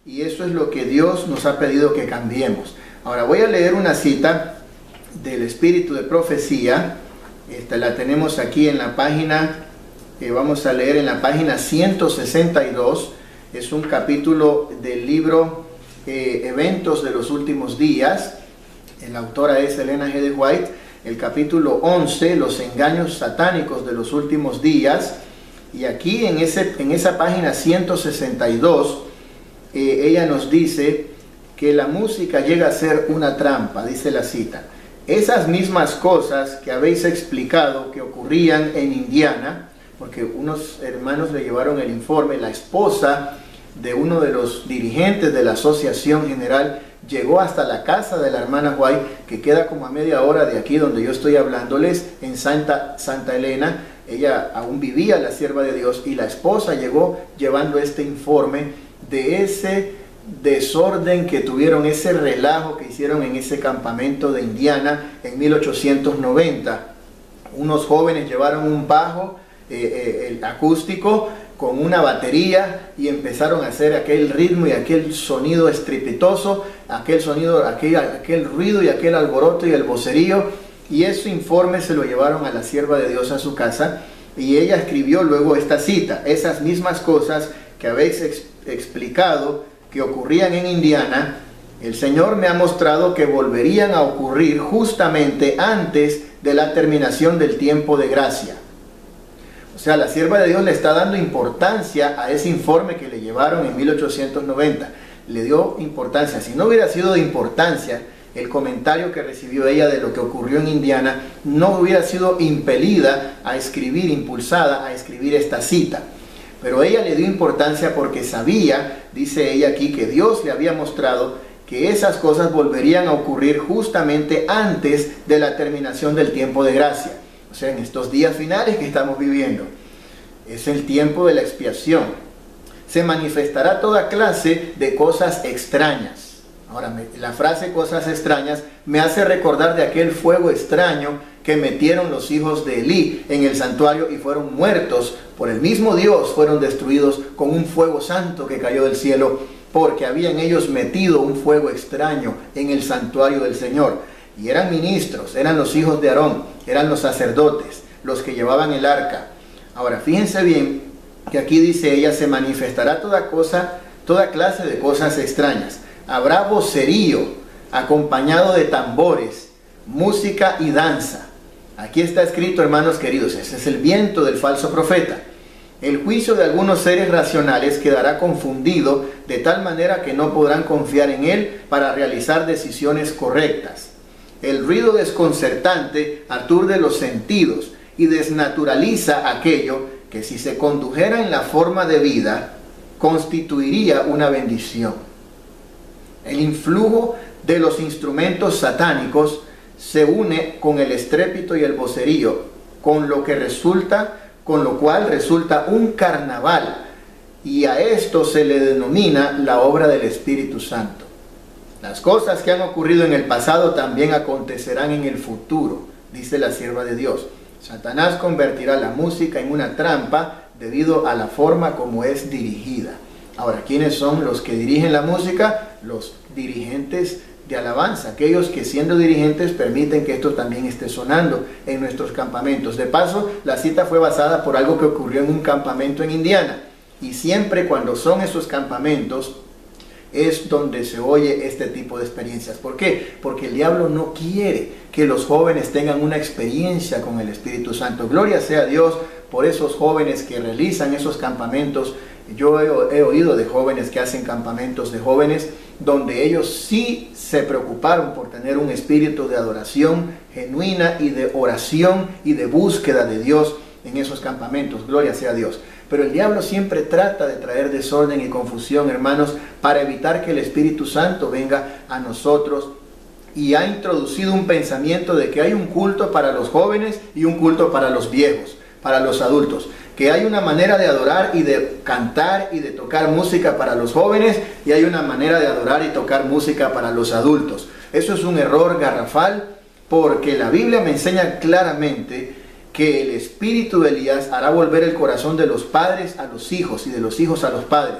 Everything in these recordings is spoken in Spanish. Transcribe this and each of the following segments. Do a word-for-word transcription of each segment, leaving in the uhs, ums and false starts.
y eso es lo que Dios nos ha pedido que cambiemos. Ahora voy a leer una cita del Espíritu de Profecía. Esta la tenemos aquí en la página, eh, vamos a leer en la página ciento sesenta y dos. Es un capítulo del libro eh, Eventos de los Últimos Días. La autora es Elena G. de White. El capítulo once, Los engaños satánicos de los últimos días. Y aquí en, ese, en esa página ciento sesenta y dos, eh, ella nos dice que la música llega a ser una trampa, dice la cita. Esas mismas cosas que habéis explicado que ocurrían en Indiana, porque unos hermanos le llevaron el informe, la esposa de uno de los dirigentes de la Asociación General llegó hasta la casa de la hermana White, que queda como a media hora de aquí donde yo estoy hablándoles, en Santa, Santa Elena. Ella aún vivía, la sierva de Dios, y la esposa llegó llevando este informe de ese desorden que tuvieron, ese relajo que hicieron en ese campamento de Indiana en mil ochocientos noventa. Unos jóvenes llevaron un bajo eh, eh, el acústico con una batería y empezaron a hacer aquel ritmo y aquel sonido estrepitoso, aquel sonido, aquel, aquel ruido y aquel alboroto y el vocerío, y ese informe se lo llevaron a la sierva de Dios a su casa, y ella escribió luego esta cita: esas mismas cosas que habéis ex explicado que ocurrían en Indiana, el Señor me ha mostrado que volverían a ocurrir justamente antes de la terminación del tiempo de gracia. O sea, la sierva de Dios le está dando importancia a ese informe que le llevaron en mil ochocientos noventa. Le dio importancia. Si no hubiera sido de importancia el comentario que recibió ella de lo que ocurrió en Indiana, no hubiera sido impelida a escribir, impulsada a escribir esta cita. Pero ella le dio importancia porque sabía, dice ella aquí, que Dios le había mostrado que esas cosas volverían a ocurrir justamente antes de la terminación del tiempo de gracia. O sea, en estos días finales que estamos viviendo. Es el tiempo de la expiación. Se manifestará toda clase de cosas extrañas. Ahora, me, la frase cosas extrañas me hace recordar de aquel fuego extraño que metieron los hijos de Elí en el santuario y fueron muertos por el mismo Dios, fueron destruidos con un fuego santo que cayó del cielo, porque habían ellos metido un fuego extraño en el santuario del Señor. Y eran ministros, eran los hijos de Aarón, eran los sacerdotes, los que llevaban el arca. Ahora, fíjense bien que aquí dice ella, se manifestará toda cosa, toda clase de cosas extrañas. Habrá vocerío acompañado de tambores, música y danza. Aquí está escrito, hermanos queridos, ese es el viento del falso profeta. El juicio de algunos seres racionales quedará confundido de tal manera que no podrán confiar en él para realizar decisiones correctas. El ruido desconcertante aturde los sentidos y desnaturaliza aquello que, si se condujera en la forma de vida, constituiría una bendición. El influjo de los instrumentos satánicos se une con el estrépito y el vocerío, con lo que resulta, con lo cual resulta un carnaval, y a esto se le denomina la obra del Espíritu Santo. Las cosas que han ocurrido en el pasado también acontecerán en el futuro, dice la sierva de Dios. Satanás convertirá la música en una trampa debido a la forma como es dirigida. Ahora, ¿quiénes son los que dirigen la música? Los dirigentes de alabanza, aquellos que siendo dirigentes permiten que esto también esté sonando en nuestros campamentos. De paso, la cita fue basada por algo que ocurrió en un campamento en Indiana, y siempre cuando son esos campamentos es donde se oye este tipo de experiencias. ¿Por qué? Porque el diablo no quiere que los jóvenes tengan una experiencia con el Espíritu Santo. Gloria sea a Dios por esos jóvenes que realizan esos campamentos. Yo he, he oído de jóvenes que hacen campamentos de jóvenes donde ellos sí se preocuparon por tener un espíritu de adoración genuina y de oración y de búsqueda de Dios en esos campamentos. Gloria sea a Dios. Pero el diablo siempre trata de traer desorden y confusión, hermanos, para evitar que el Espíritu Santo venga a nosotros, y ha introducido un pensamiento de que hay un culto para los jóvenes y un culto para los viejos, para los adultos. Que hay una manera de adorar y de cantar y de tocar música para los jóvenes, y hay una manera de adorar y tocar música para los adultos. Eso es un error garrafal, porque la Biblia me enseña claramente que el espíritu de Elías hará volver el corazón de los padres a los hijos y de los hijos a los padres.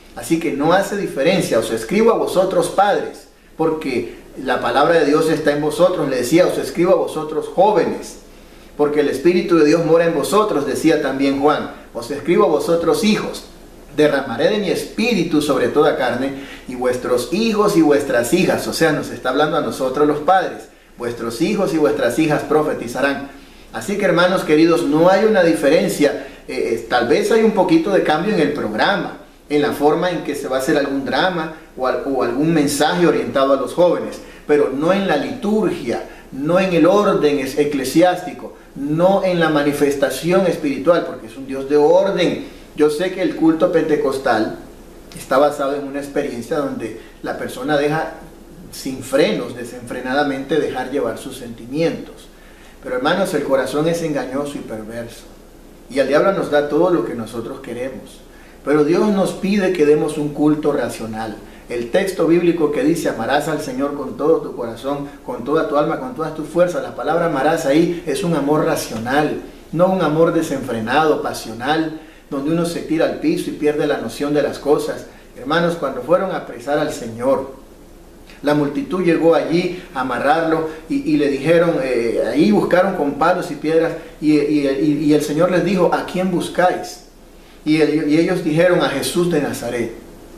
Así que no hace diferencia. Os escribo a vosotros padres, porque la palabra de Dios está en vosotros. Le decía, os escribo a vosotros jóvenes, porque el Espíritu de Dios mora en vosotros, decía también Juan. Os escribo a vosotros hijos. Derramaré de mi espíritu sobre toda carne, y vuestros hijos y vuestras hijas, o sea, nos está hablando a nosotros los padres, vuestros hijos y vuestras hijas profetizarán. Así que, hermanos queridos, no hay una diferencia. Eh, tal vez hay un poquito de cambio en el programa, en la forma en que se va a hacer algún drama o, o algún mensaje orientado a los jóvenes, pero no en la liturgia, no en el orden eclesiástico, no en la manifestación espiritual, porque es un Dios de orden. Yo sé que el culto pentecostal está basado en una experiencia donde la persona deja sin frenos, desenfrenadamente dejar llevar sus sentimientos. Pero hermanos, el corazón es engañoso y perverso, y el diablo nos da todo lo que nosotros queremos. Pero Dios nos pide que demos un culto racional. El texto bíblico que dice, amarás al Señor con todo tu corazón, con toda tu alma, con todas tus fuerzas. La palabra amarás ahí es un amor racional, no un amor desenfrenado, pasional, donde uno se tira al piso y pierde la noción de las cosas. Hermanos, cuando fueron a apresar al Señor, la multitud llegó allí a amarrarlo y, y le dijeron, eh, ahí buscaron con palos y piedras, y, y, y el Señor les dijo, ¿a quién buscáis? Y, el, y ellos dijeron, a Jesús de Nazaret.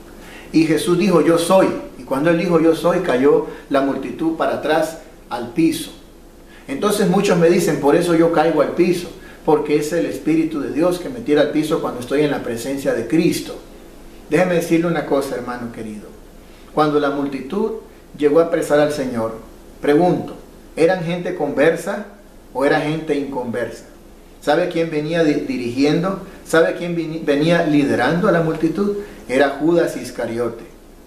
Y Jesús dijo, yo soy. Y cuando él dijo, yo soy, cayó la multitud para atrás al piso. Entonces muchos me dicen, por eso yo caigo al piso, porque es el Espíritu de Dios que me tira al piso cuando estoy en la presencia de Cristo. Déjeme decirle una cosa, hermano querido. Cuando la multitud llegó a apresar al Señor, pregunto, ¿eran gente conversa o era gente inconversa? ¿Sabe quién venía dirigiendo? ¿Sabe quién venía liderando a la multitud? Era Judas Iscariote.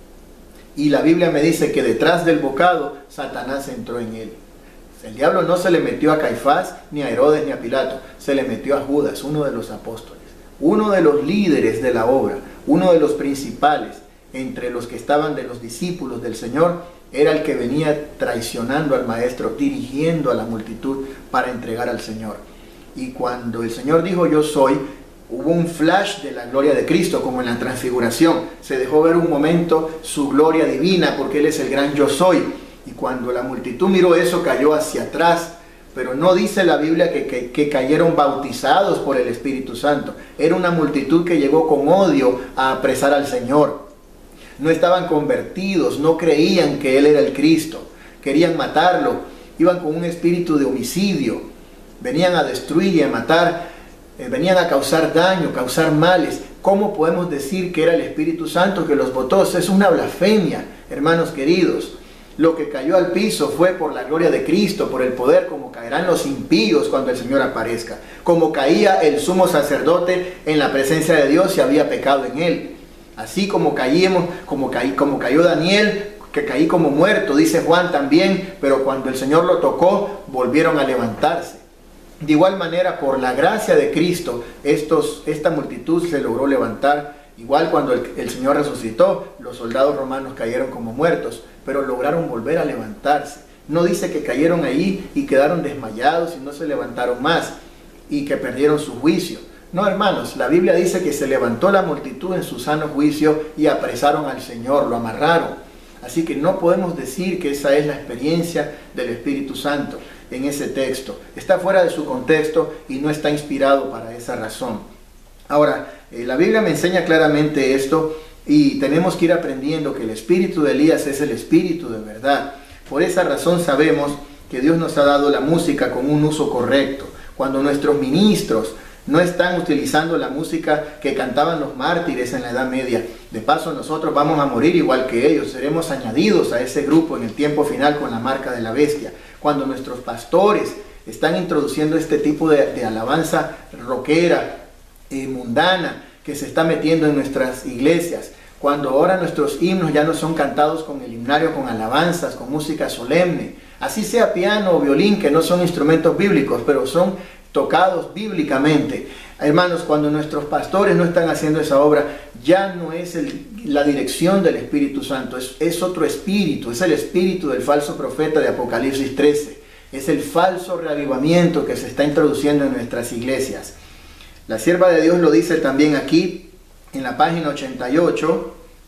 Y la Biblia me dice que detrás del bocado, Satanás entró en él. El diablo no se le metió a Caifás, ni a Herodes, ni a Pilato. Se le metió a Judas, uno de los apóstoles. Uno de los líderes de la obra, uno de los principales, entre los que estaban de los discípulos del Señor, era el que venía traicionando al Maestro, dirigiendo a la multitud para entregar al Señor. Y cuando el Señor dijo, yo soy, hubo un flash de la gloria de Cristo, como en la transfiguración. Se dejó ver un momento su gloria divina, porque Él es el gran yo soy. Y cuando la multitud miró eso, cayó hacia atrás. Pero no dice la Biblia que, que, que cayeron bautizados por el Espíritu Santo. Era una multitud que llegó con odio a apresar al Señor. No estaban convertidos, no creían que Él era el Cristo. Querían matarlo. Iban con un espíritu de homicidio. Venían a destruir y a matar. Eh, venían a causar daño, causar males. ¿Cómo podemos decir que era el Espíritu Santo que los botó? Es una blasfemia, hermanos queridos. Lo que cayó al piso fue por la gloria de Cristo, por el poder, como caerán los impíos cuando el Señor aparezca. Como caía el sumo sacerdote en la presencia de Dios si había pecado en él. Así como caímos, como, caí, como cayó Daniel, que caí como muerto, dice Juan también, pero cuando el Señor lo tocó, volvieron a levantarse. De igual manera, por la gracia de Cristo, estos, esta multitud se logró levantar. Igual cuando el, el Señor resucitó, los soldados romanos cayeron como muertos, pero lograron volver a levantarse. No dice que cayeron ahí y quedaron desmayados y no se levantaron más y que perdieron su juicio. No, hermanos, la Biblia dice que se levantó la multitud en su sano juicio y apresaron al Señor, lo amarraron. Así que no podemos decir que esa es la experiencia del Espíritu Santo en ese texto. Está fuera de su contexto y no está inspirado para esa razón. Ahora, eh, la Biblia me enseña claramente esto y tenemos que ir aprendiendo que el espíritu de Elías es el espíritu de verdad. Por esa razón sabemos que Dios nos ha dado la música con un uso correcto. Cuando nuestros ministros no están utilizando la música que cantaban los mártires en la Edad Media, de paso nosotros vamos a morir igual que ellos, seremos añadidos a ese grupo en el tiempo final con la marca de la bestia. Cuando nuestros pastores están introduciendo este tipo de, de alabanza rockera, eh, mundana, que se está metiendo en nuestras iglesias, cuando ahora nuestros himnos ya no son cantados con el himnario, con alabanzas, con música solemne, así sea piano o violín, que no son instrumentos bíblicos, pero son tocados bíblicamente. Hermanos, cuando nuestros pastores no están haciendo esa obra, ya no es el, la dirección del Espíritu Santo, es, es otro espíritu, es el espíritu del falso profeta de Apocalipsis trece, es el falso reavivamiento que se está introduciendo en nuestras iglesias. La sierva de Dios lo dice también aquí, en la página ochenta y ocho,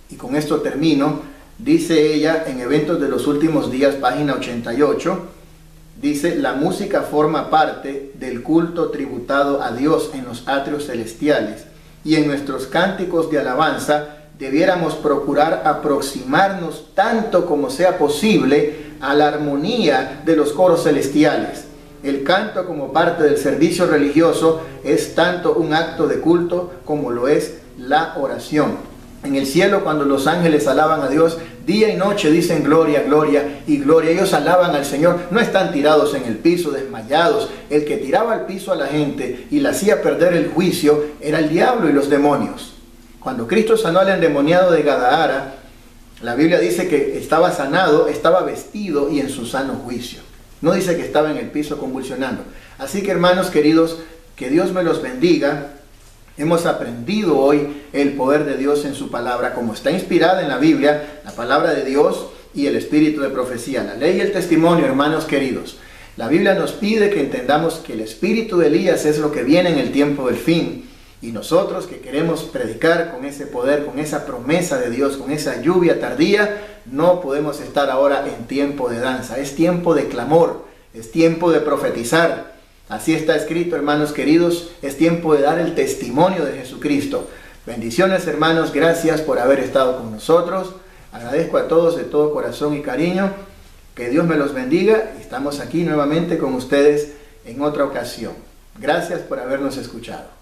Y con esto termino. Dice ella en Eventos de los Últimos Días, página ochenta y ocho, dice: la música forma parte del culto tributado a Dios en los atrios celestiales, y en nuestros cánticos de alabanza debiéramos procurar aproximarnos tanto como sea posible a la armonía de los coros celestiales. El canto, como parte del servicio religioso, es tanto un acto de culto como lo es la oración. En el cielo, cuando los ángeles alaban a Dios, día y noche dicen gloria, gloria y gloria. Ellos alaban al Señor, no están tirados en el piso, desmayados. El que tiraba al piso a la gente y le hacía perder el juicio era el diablo y los demonios. Cuando Cristo sanó al endemoniado de Gadara, la Biblia dice que estaba sanado, estaba vestido y en su sano juicio. No dice que estaba en el piso convulsionando. Así que, hermanos queridos, que Dios me los bendiga. Hemos aprendido hoy el poder de Dios en su palabra, como está inspirada en la Biblia, la palabra de Dios y el espíritu de profecía, la ley y el testimonio, hermanos queridos. La Biblia nos pide que entendamos que el espíritu de Elías es lo que viene en el tiempo del fin, y nosotros que queremos predicar con ese poder, con esa promesa de Dios, con esa lluvia tardía, no podemos estar ahora en tiempo de danza. Es tiempo de clamor, es tiempo de profetizar. Así está escrito, hermanos queridos, es tiempo de dar el testimonio de Jesucristo. Bendiciones, hermanos, gracias por haber estado con nosotros. Agradezco a todos de todo corazón y cariño. Que Dios me los bendiga. Estamos aquí nuevamente con ustedes en otra ocasión. Gracias por habernos escuchado.